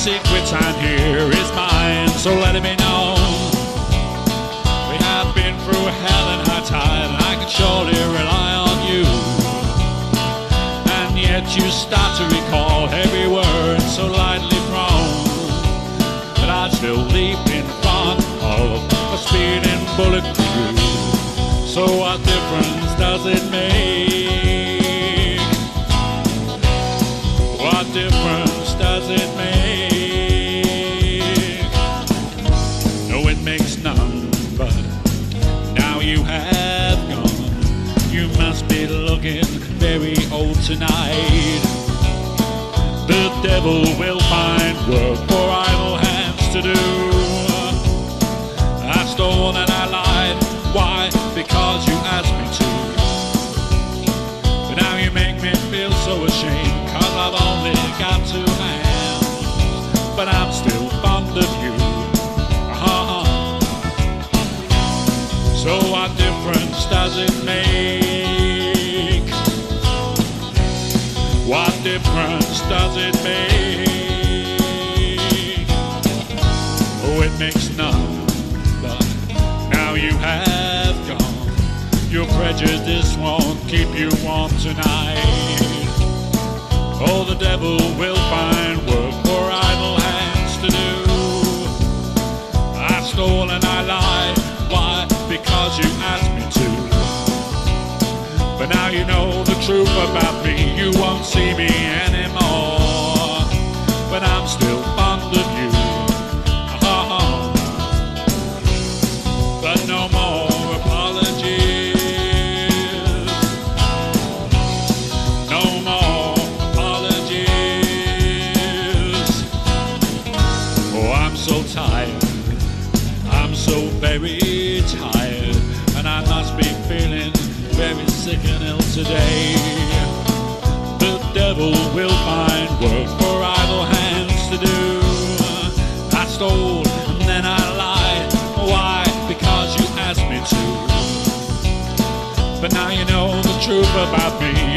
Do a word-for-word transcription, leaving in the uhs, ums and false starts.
secret time here is mine, so let it be known. We have been through hell and high tide, and I can surely rely on you. And yet you start to recall every word so lightly thrown, but I'd still leap in front of a speeding bullet through. So what difference does it make? What difference does it make? No, it makes none, but now you have gone. You must be looking very old tonight. The devil will find work for idle hands to do. I stole and I lied. Why? Because you asked me to. But now you make me feel so ashamed, 'cause I've only got two hands, but I'm still fond of you. Uh-huh. So what difference does it make? What difference does it make? Oh, it makes none, but now you have gone. Your prejudice won't keep you warm tonight. Oh, the devil will find work for idle hands to do. I stole and I lied. Why? Because you asked me to. But now you know the truth about me. You won't see me anymore, but I'm still fond of you. Uh-huh. But no more apologies. No more apologies. Oh, I'm so tired. I'm so very tired. And I must be feeling very sick and ill today. The devil will find work for idle hands to do. I stole and then I lied. Why? Because you asked me to. But now you know the truth about me.